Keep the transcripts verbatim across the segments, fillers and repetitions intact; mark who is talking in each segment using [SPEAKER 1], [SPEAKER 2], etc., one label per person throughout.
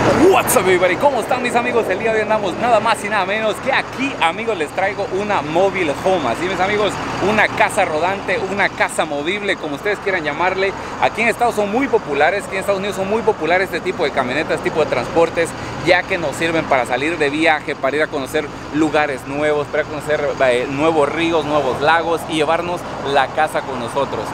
[SPEAKER 1] What's up everybody, ¿cómo están mis amigos? El día de hoy andamos nada más y nada menos que aquí, amigos, les traigo una mobile home. Así mis amigos, una casa rodante, una casa movible, como ustedes quieran llamarle. Aquí en Estados son muy populares, aquí en Estados Unidos son muy populares este tipo de camionetas, este tipo de transportes, ya que nos sirven para salir de viaje, para ir a conocer lugares nuevos, para conocer eh, nuevos ríos, nuevos lagos y llevarnos la casa con nosotros.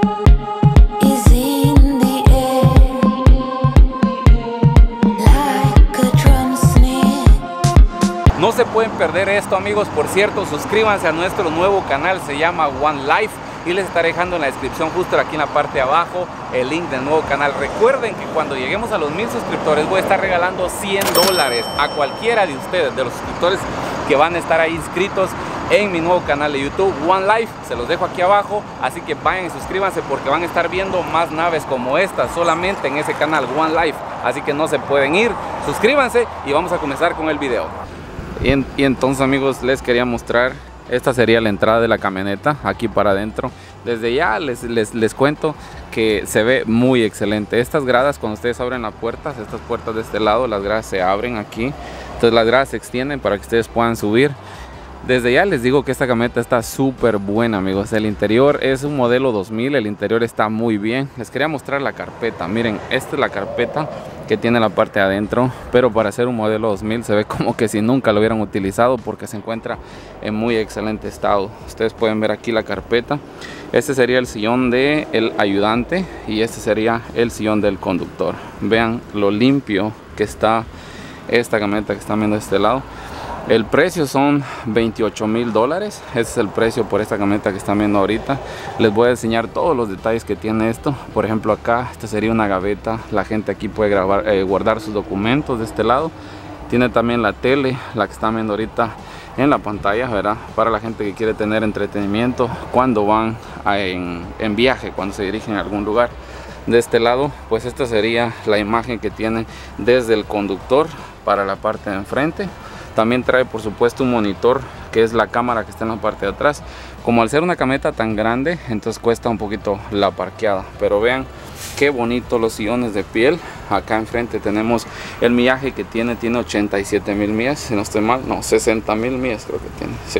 [SPEAKER 1] No se pueden perder esto, amigos. Por cierto, suscríbanse a nuestro nuevo canal, se llama One Life, y les estaré dejando en la descripción justo aquí en la parte de abajo el link del nuevo canal. Recuerden que cuando lleguemos a los mil suscriptores voy a estar regalando cien dólares a cualquiera de ustedes, de los suscriptores que van a estar ahí inscritos en mi nuevo canal de YouTube One Life. Se los dejo aquí abajo, así que vayan y suscríbanse porque van a estar viendo más naves como esta solamente en ese canal One Life, así que no se pueden ir. Suscríbanse y vamos a comenzar con el video. Y, en, y entonces, amigos, les quería mostrar, esta sería la entrada de la camioneta aquí para adentro. Desde ya les, les, les cuento que se ve muy excelente. Estas gradas, cuando ustedes abren las puertas, estas puertas de este lado, las gradas se abren aquí, entonces las gradas se extienden para que ustedes puedan subir. Desde ya les digo que esta camioneta está súper buena, amigos. El interior es un modelo dos mil, el interior está muy bien. Les quería mostrar la carpeta. Miren, esta es la carpeta que tiene la parte de adentro, pero para ser un modelo dos mil se ve como que si nunca lo hubieran utilizado porque se encuentra en muy excelente estado. Ustedes pueden ver aquí la carpeta. Este sería el sillón del ayudante y este sería el sillón del conductor. Vean lo limpio que está esta camioneta que están viendo de este lado. El precio son veintiocho mil dólares. Ese es el precio por esta camioneta que están viendo ahorita. Les voy a enseñar todos los detalles que tiene esto. Por ejemplo, acá, esta sería una gaveta. La gente aquí puede grabar, eh, guardar sus documentos de este lado. Tiene también la tele, la que están viendo ahorita en la pantalla, ¿verdad? Para la gente que quiere tener entretenimiento cuando van a, en, en viaje, cuando se dirigen a algún lugar. De este lado, pues esta sería la imagen que tiene desde el conductor para la parte de enfrente. También trae, por supuesto, un monitor que es la cámara que está en la parte de atrás. Como al ser una camioneta tan grande, entonces cuesta un poquito la parqueada. Pero vean qué bonito los sillones de piel. Acá enfrente tenemos el millaje que tiene, tiene ochenta y siete mil millas, si no estoy mal, no, sesenta mil millas creo que tiene, sí.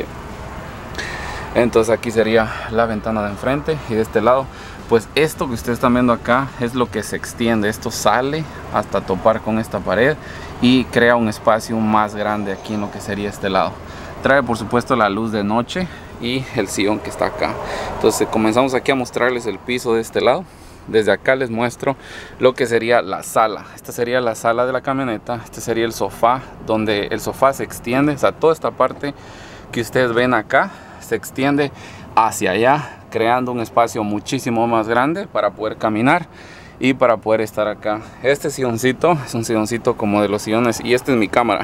[SPEAKER 1] Entonces aquí sería la ventana de enfrente y de este lado, pues esto que ustedes están viendo acá es lo que se extiende. Esto sale hasta topar con esta pared y crea un espacio más grande aquí en lo que sería este lado. Trae por supuesto la luz de noche y el sillón que está acá. Entonces comenzamos aquí a mostrarles el piso de este lado. Desde acá les muestro lo que sería la sala. Esta sería la sala de la camioneta. Este sería el sofá, donde el sofá se extiende. O sea, toda esta parte que ustedes ven acá se extiende hacia allá, creando un espacio muchísimo más grande para poder caminar y para poder estar acá. Este silloncito es un silloncito como de los sillones, y esta es mi cámara.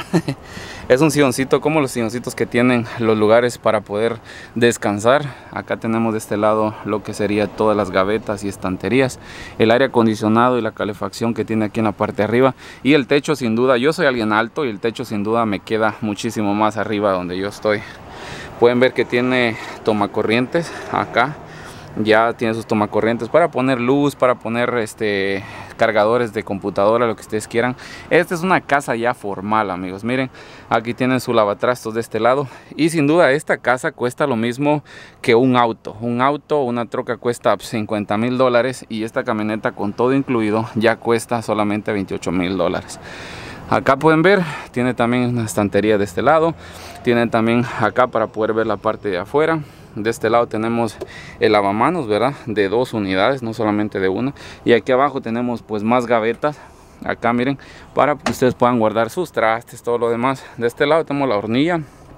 [SPEAKER 1] Es un silloncito como los silloncitos que tienen los lugares para poder descansar. Acá tenemos de este lado lo que sería todas las gavetas y estanterías, el aire acondicionado y la calefacción que tiene aquí en la parte de arriba, y el techo. Sin duda, yo soy alguien alto y el techo sin duda me queda muchísimo más arriba donde yo estoy. Pueden ver que tiene tomacorrientes acá. Ya tiene sus tomacorrientes para poner luz, para poner este cargadores de computadora, lo que ustedes quieran. Esta es una casa ya formal, amigos. Miren, aquí tienen su lavatrastos de este lado. Y sin duda esta casa cuesta lo mismo que un auto. Un auto, una troca cuesta cincuenta mil dólares, y esta camioneta con todo incluido ya cuesta solamente veintiocho mil dólares. Acá pueden ver, tiene también una estantería de este lado. Tienen también acá para poder ver la parte de afuera. De este lado tenemos el lavamanos, ¿verdad? De dos unidades, no solamente de una. Y aquí abajo tenemos pues más gavetas. Acá miren, para que ustedes puedan guardar sus trastes, todo lo demás. De este lado tenemos la hornilla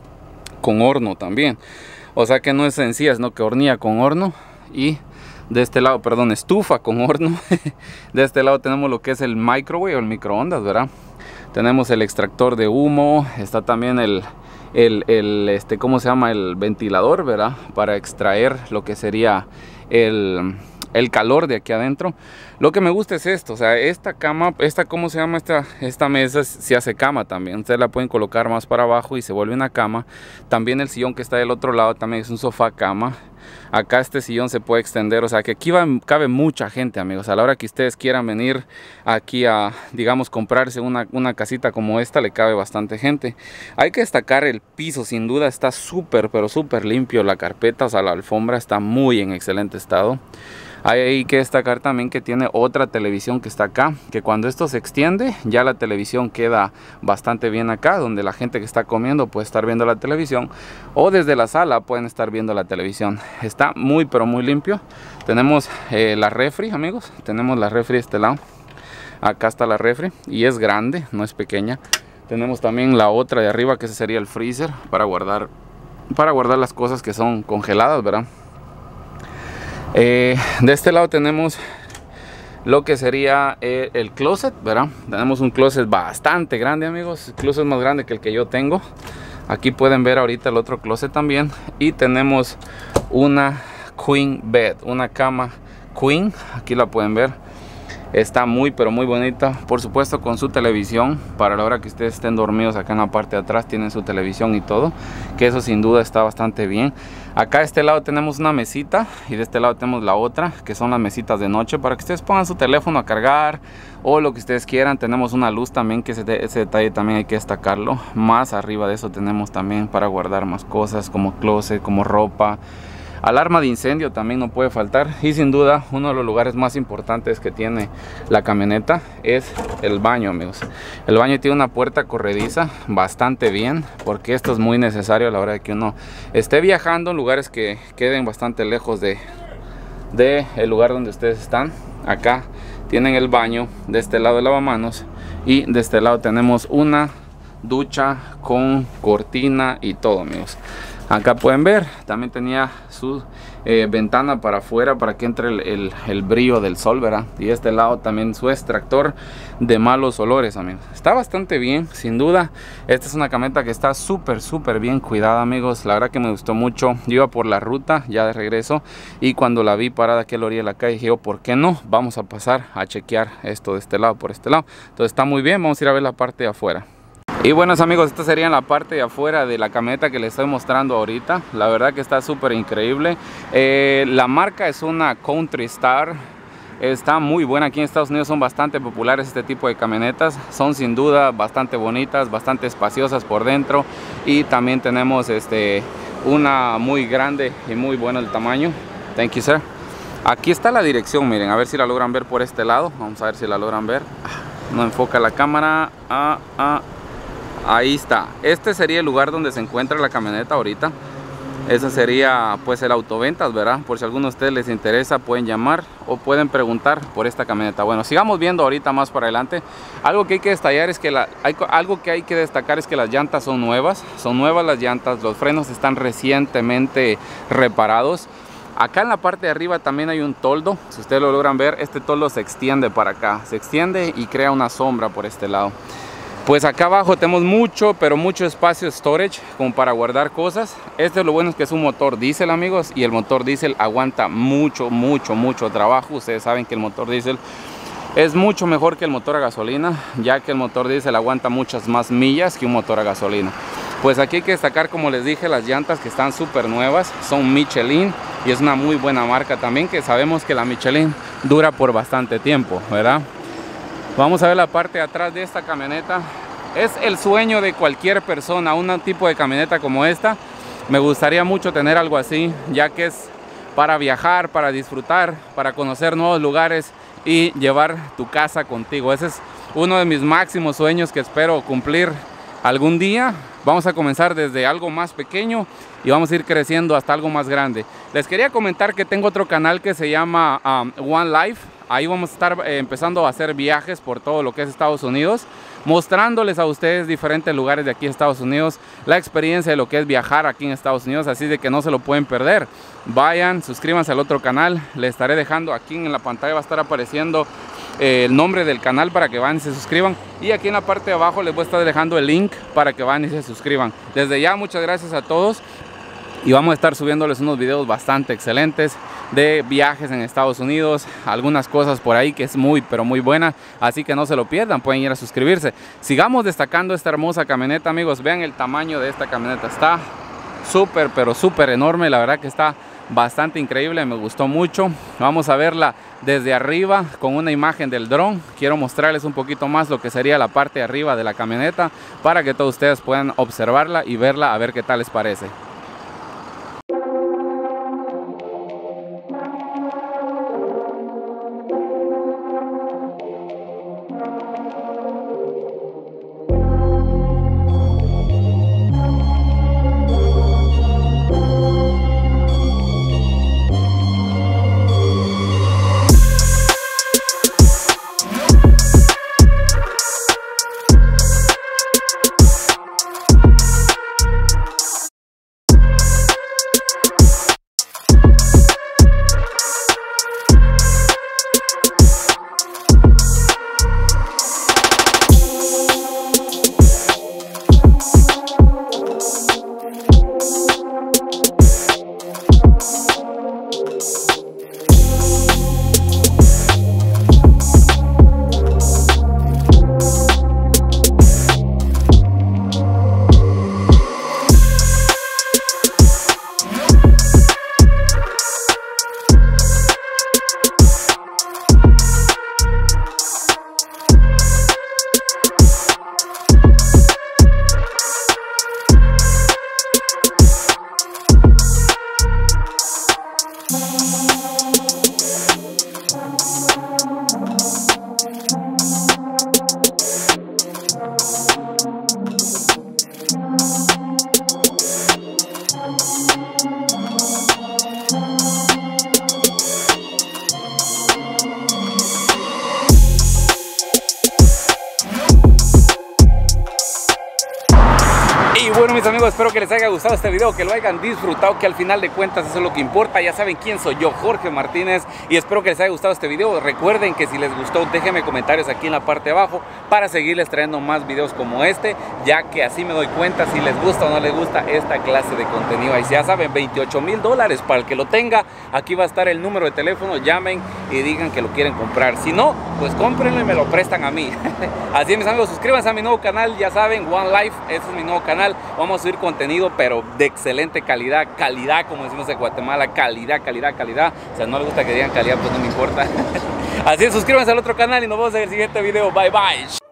[SPEAKER 1] con horno también. O sea que no es sencilla, sino que hornilla con horno. Y de este lado, perdón, estufa con horno. De este lado tenemos lo que es el microwave o el microondas, ¿verdad? Tenemos el extractor de humo. Está también el... El, el este cómo se llama el ventilador, ¿verdad? Para extraer lo que sería el, el calor de aquí adentro. Lo que me gusta es esto, o sea, esta cama, esta, ¿cómo se llama? Esta, esta mesa se hace cama también. Ustedes la pueden colocar más para abajo y se vuelve una cama. También el sillón que está del otro lado también es un sofá cama. Acá este sillón se puede extender, o sea que aquí va, cabe mucha gente, amigos. A la hora que ustedes quieran venir aquí a, digamos, comprarse una, una casita como esta, le cabe bastante gente. Hay que destacar el piso, sin duda está súper, pero súper limpio. La carpeta, o sea, la alfombra está muy en excelente estado. Hay que destacar también que tiene otra televisión que está acá, que cuando esto se extiende ya la televisión queda bastante bien acá, donde la gente que está comiendo puede estar viendo la televisión, o desde la sala pueden estar viendo la televisión. Está muy pero muy limpio. Tenemos eh, la refri, amigos, tenemos la refri de este lado. Acá está la refri y es grande, no es pequeña. Tenemos también la otra de arriba, que ese sería el freezer para guardar, para guardar las cosas que son congeladas, ¿verdad? Eh, de este lado tenemos lo que sería eh, el closet, ¿verdad? Tenemos un closet bastante grande, amigos. El closet más grande que el que yo tengo. Aquí pueden ver ahorita el otro closet también. Y tenemos una queen bed, una cama queen. Aquí la pueden ver. Está muy pero muy bonita, por supuesto con su televisión. Para la hora que ustedes estén dormidos, acá en la parte de atrás tienen su televisión y todo, que eso sin duda está bastante bien. Acá de este lado tenemos una mesita y de este lado tenemos la otra, que son las mesitas de noche para que ustedes pongan su teléfono a cargar o lo que ustedes quieran. Tenemos una luz también, que ese, ese detalle también hay que destacarlo. Más arriba de eso tenemos también para guardar más cosas como closet, como ropa. Alarma de incendio también no puede faltar. Y sin duda uno de los lugares más importantes que tiene la camioneta es el baño, amigos. El baño tiene una puerta corrediza bastante bien, porque esto es muy necesario a la hora de que uno esté viajando en lugares que queden bastante lejos de, de el lugar donde ustedes están. Acá tienen el baño, de este lado el lavamanos, y de este lado tenemos una ducha con cortina y todo, amigos. Acá pueden ver, también tenía su eh, ventana para afuera para que entre el, el, el brillo del sol, ¿verdad? Y este lado también su extractor de malos olores, amigos. Está bastante bien, sin duda. Esta es una camioneta que está súper, súper bien cuidada, amigos. La verdad que me gustó mucho. Yo iba por la ruta ya de regreso y cuando la vi parada aquí a la orilla de la calle, dije, oh, ¿por qué no? Vamos a pasar a chequear esto de este lado, por este lado. Entonces está muy bien, vamos a ir a ver la parte de afuera. Y buenos amigos, esta sería la parte de afuera de la camioneta que les estoy mostrando ahorita. La verdad que está súper increíble. Eh, la marca es una Country Star. Está muy buena. Aquí en Estados Unidos son bastante populares este tipo de camionetas. Son sin duda bastante bonitas, bastante espaciosas por dentro. Y también tenemos este, una muy grande y muy buena el tamaño. Thank you, sir. Aquí está la dirección, miren, a ver si la logran ver por este lado. Vamos a ver si la logran ver. No enfoca la cámara. Ah, ah. Ahí está. Este sería el lugar donde se encuentra la camioneta ahorita. Ese sería pues el autoventas, ¿verdad? Por si a alguno de ustedes les interesa, pueden llamar o pueden preguntar por esta camioneta. Bueno, sigamos viendo ahorita más para adelante. Algo que hay que destacar es que la, hay, algo que hay que destacar es que las llantas son nuevas. Son nuevas las llantas. Los frenos están recientemente reparados. Acá en la parte de arriba también hay un toldo. Si ustedes lo logran ver, este toldo se extiende para acá. Se extiende y crea una sombra por este lado. Pues acá abajo tenemos mucho, pero mucho espacio storage como para guardar cosas. Este es lo bueno, es que es un motor diésel, amigos, y el motor diésel aguanta mucho, mucho, mucho trabajo. Ustedes saben que el motor diésel es mucho mejor que el motor a gasolina, ya que el motor diésel aguanta muchas más millas que un motor a gasolina. Pues aquí hay que destacar, como les dije, las llantas que están súper nuevas, son Michelin y es una muy buena marca también, que sabemos que la Michelin dura por bastante tiempo, ¿verdad? Vamos a ver la parte de atrás de esta camioneta. Es el sueño de cualquier persona, un tipo de camioneta como esta. Me gustaría mucho tener algo así, ya que es para viajar, para disfrutar, para conocer nuevos lugares y llevar tu casa contigo. Ese es uno de mis máximos sueños que espero cumplir algún día. Vamos a comenzar desde algo más pequeño y vamos a ir creciendo hasta algo más grande. Les quería comentar que tengo otro canal que se llama um, One Life. Ahí vamos a estar eh, empezando a hacer viajes por todo lo que es Estados Unidos, mostrándoles a ustedes diferentes lugares de aquí en Estados Unidos, la experiencia de lo que es viajar aquí en Estados Unidos, así de que no se lo pueden perder. Vayan, suscríbanse al otro canal, les estaré dejando aquí en la pantalla, va a estar apareciendo eh, el nombre del canal para que vayan y se suscriban, y aquí en la parte de abajo les voy a estar dejando el link para que vayan y se suscriban. Desde ya, muchas gracias a todos. y vamos a estar subiéndoles unos videos bastante excelentes de viajes en Estados Unidos, algunas cosas por ahí que es muy pero muy buena, así que no se lo pierdan, pueden ir a suscribirse. Sigamos destacando esta hermosa camioneta, amigos. Vean el tamaño de esta camioneta, está súper pero súper enorme, la verdad que está bastante increíble, me gustó mucho. Vamos a verla desde arriba con una imagen del dron. Quiero mostrarles un poquito más lo que sería la parte de arriba de la camioneta para que todos ustedes puedan observarla y verla, a ver qué tal les parece. Y bueno, mis amigos, espero que les haya gustado este video, que lo hayan disfrutado, que al final de cuentas eso es lo que importa. Ya saben quién soy yo, Jorge Martínez, y espero que les haya gustado este video. Recuerden que si les gustó, déjenme comentarios aquí en la parte de abajo para seguirles trayendo más videos como este, ya que así me doy cuenta si les gusta o no les gusta esta clase de contenido. Y ya saben, veintiocho mil dólares para el que lo tenga. Aquí va a estar el número de teléfono, llamen y digan que lo quieren comprar. Si no, pues cómprenlo y me lo prestan a mí. Así es, mis amigos, suscríbanse a mi nuevo canal, ya saben, One Life, ese es mi nuevo canal. Vamos a subir contenido pero de excelente calidad, calidad como decimos en Guatemala, calidad, calidad, calidad. O sea, no les gusta que digan calidad, pues no me importa. Así es, suscríbanse al otro canal y nos vemos en el siguiente video. Bye bye.